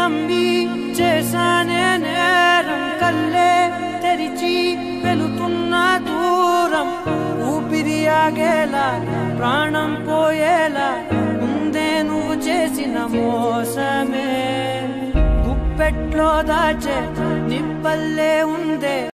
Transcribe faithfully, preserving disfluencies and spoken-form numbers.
నమ్మి చేశానే నేరం కల్లే తెరిచి వెలుతున్న దూరం ఊపిరి ఆగేలా ప్రాణం పోయేలా ముందే నువ్వు చేసిన మోసమే గుప్పెట్లో దాచే నిప్పల్లే ఉందే